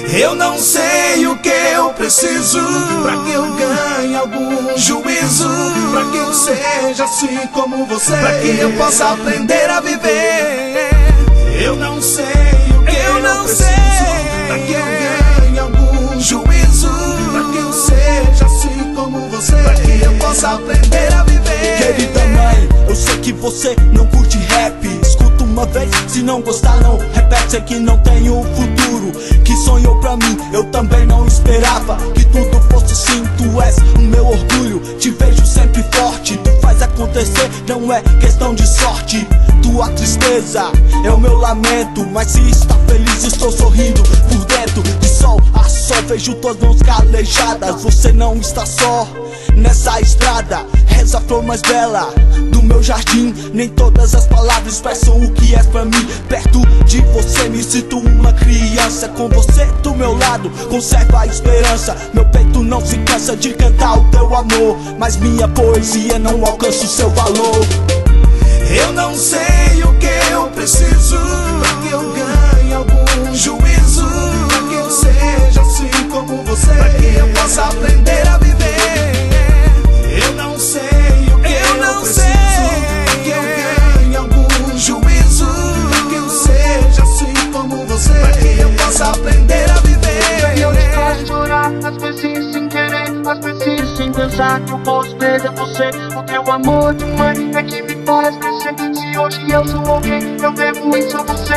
Eu não sei o que eu preciso pra que eu ganhe algum juízo, pra que eu seja assim como você, pra que eu possa aprender a viver. Eu não sei o que eu preciso pra que eu ganhe algum juízo, pra que eu seja assim como você, pra que eu possa aprender a viver. Querida mãe, eu sei que você não curte rap. Escuta uma vez, se não gostar não repete. Sei que não tenho futuro, que sonhou pra mim, eu também não esperava que tudo fosse assim. Tu és o meu orgulho, te vejo sempre forte. Tu faz acontecer, não é questão de sorte. Tua tristeza é o meu lamento, mas se está feliz estou sorrindo por dentro. De sol a sol vejo tuas mãos calejadas. Você não está só nessa estrada. Reza a flor mais bela do meu jardim. Nem todas as palavras expressam o que és pra mim. Perto de você me sinto uma criança. Com você do meu lado conserva a esperança. Meu peito não se cansa de cantar o teu amor, mas minha poesia não alcança o seu valor. Eu não sei o que eu preciso pra que eu ganhe algum juízo, pra que eu seja assim como você, pra que eu possa aprender a viver. Eu não sei o que eu preciso pra que eu ganhe algum juízo, pra que eu seja assim como você, pra que eu possa aprender a viver. Eu te faço chorar, às vezes sem querer, às vezes sem pensar que eu posso perder você. O teu amor de mãe é que me faz crescer. Se hoje eu sou alguém, eu devo isso a você.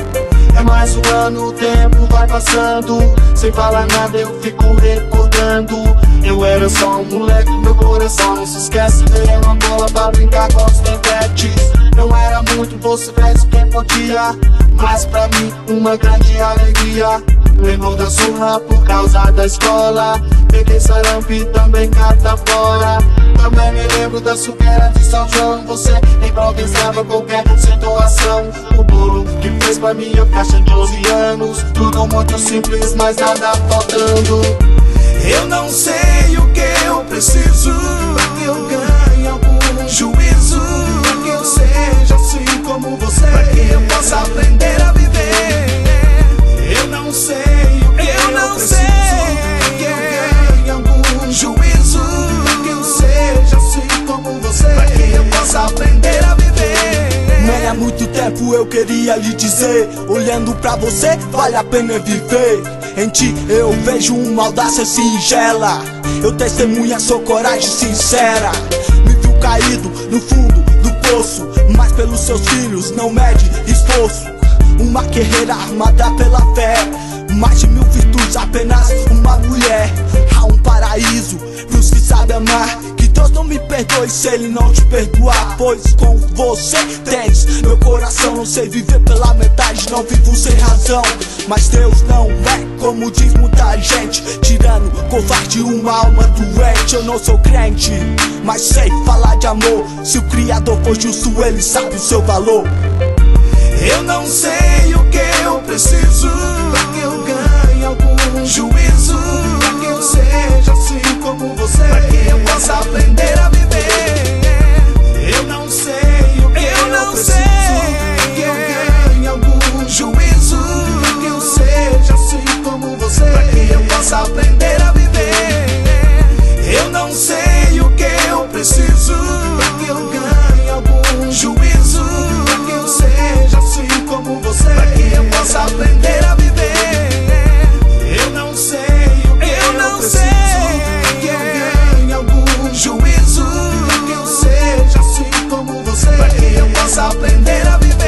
É mais um ano, o tempo vai passando, sem falar nada eu fico recordando. Eu era só um moleque, meu coração não se esquece. Dei uma bola pra brincar com os tempetes. Não era muito, você fez o que podia, mas pra mim uma grande alegria. Lembrou da surra por causa da escola, peguei sarampo e também catapora. Também me lembro da suqueira de São João, você improvisava qualquer situação. O bolo que fez pra minha caixa de 11 anos, tudo muito simples, mas nada faltando. Eu não sei o que eu preciso pra que eu ganhe algum juízo, pra que eu seja assim como você, pra que eu possa aprender a viver. Eu não sei o que eu preciso pra que eu ganhe algum juízo, pra que eu seja assim como você, pra que eu possa aprender a viver. Mãe, há muito tempo eu queria lhe dizer, olhando pra você vale a pena viver. Em ti eu vejo uma audácia singela, eu testemunho a sua coragem sincera. Me viu caído no fundo do poço, mas pelos seus filhos não mede esforço. Uma guerreira armada pela fé, mais de 1000 virtudes, apenas uma mulher. Há um paraíso pros que sabem amar, que Deus não me perdoe se Ele não te perdoar. Pois com você tens meu coração, não sei viver pela metade, não vivo sem razão. Mas Deus não é como diz muita gente, tirando covarde, uma alma doente. Eu não sou crente, mas sei falar de amor. Se o Criador for justo, Ele sabe o seu valor. Eu não sei o que eu preciso pra que eu ganhe algum juízo, pra que eu seja assim como você, pra que eu possa aprender a viver. Eu não sei o que eu preciso pra que eu ganhe algum juízo, pra que eu seja assim como você, pra que eu possa aprender a viver. Eu não sei o que eu preciso pra que eu ganhe algum juízo, pra que eu seja assim como você, pra que eu possa aprender a viver. Eu não sei o que eu preciso pra que eu ganhe algum juízo, pra que eu seja assim como você, pra que eu possa aprender a viver.